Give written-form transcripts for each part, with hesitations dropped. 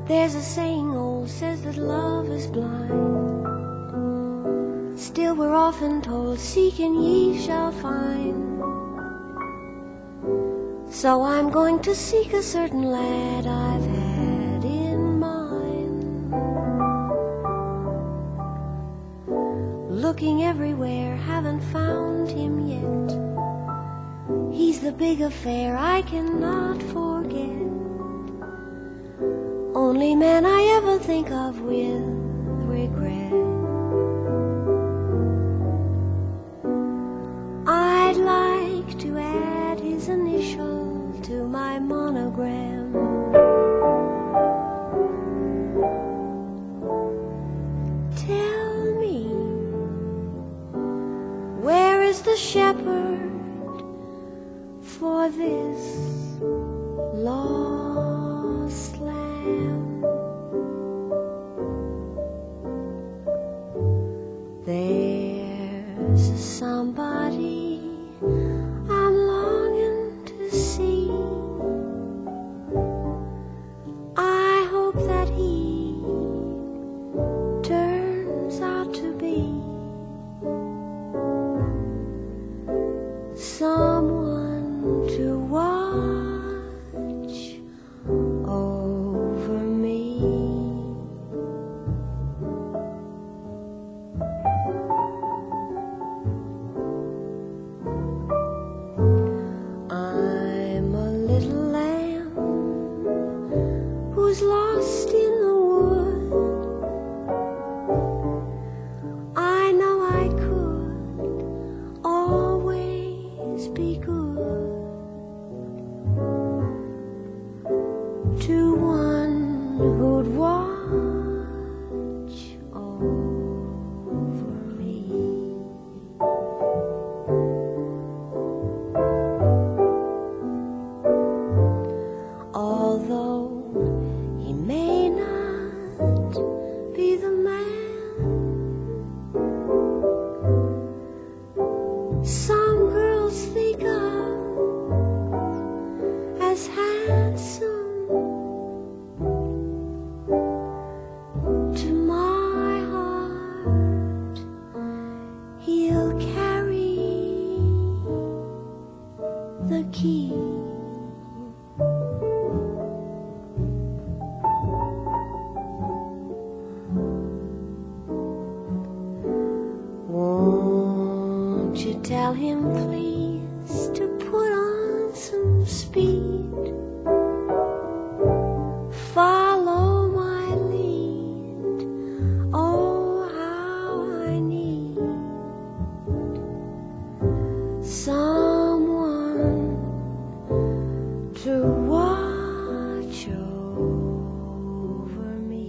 There's a saying old says that love is blind. Still we're often told, seek and ye shall find. So I'm going to seek a certain lad I've had in mind. Looking everywhere, haven't found him yet. He's the big affair I cannot forget. Only man I ever think of with regret. I'd like to add his initial to my monogram. Tell me, where is the shepherd for this lost lamb? There's somebody I'm longing to see. I hope that he turns out to be someone to watch over me. I'm a little lamb who's lost in the wood. I know I could always be good to one who'd watch over me. Although he may not be the man some girls think of as handsome, to my heart he'll carry the key. Won't you tell him please to put on some speed? Follow my lead. Oh, how I need someone to watch over me.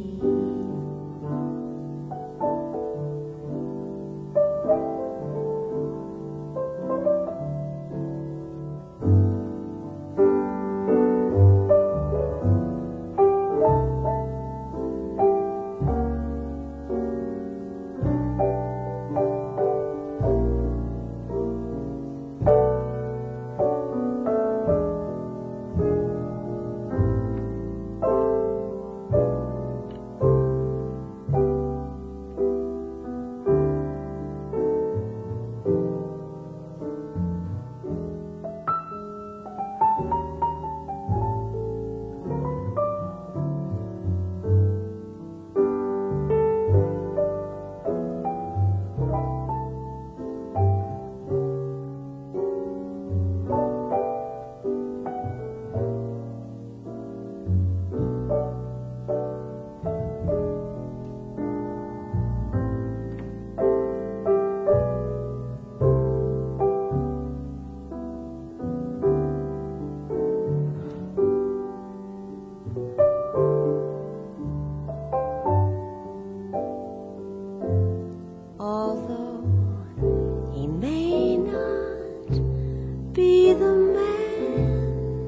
Although he may not be the man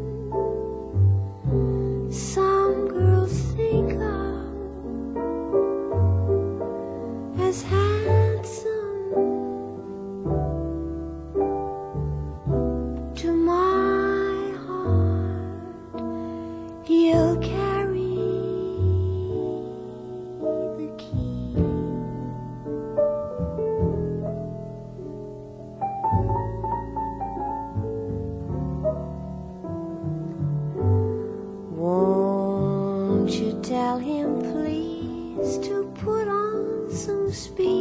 some girls think of as handsome, to my heart he'll carry Tell him please to put on some speed.